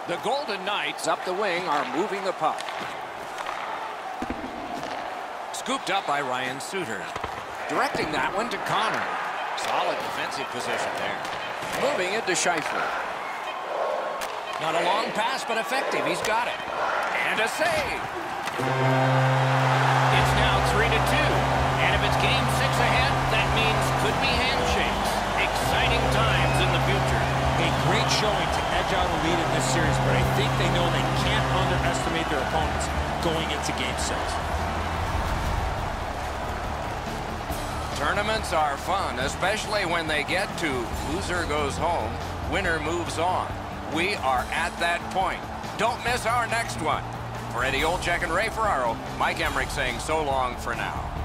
The Golden Knights up the wing are moving the puck. Scooped up by Ryan Suter. Directing that one to Connor. Solid defensive position there. Moving it to Scheifele. Not a long pass, but effective. He's got it. And a save. It's now 3-2. And if it's game 6 ahead, that means could be handshakes. Exciting times in the future. A great showing to edge out a lead in this series, but I think they know they can't underestimate their opponents going into game 6. Tournaments are fun, especially when they get to loser goes home, winner moves on. We are at that point. Don't miss our next one. For Eddie Olczyk and Ray Ferraro, Mike Emrick saying so long for now.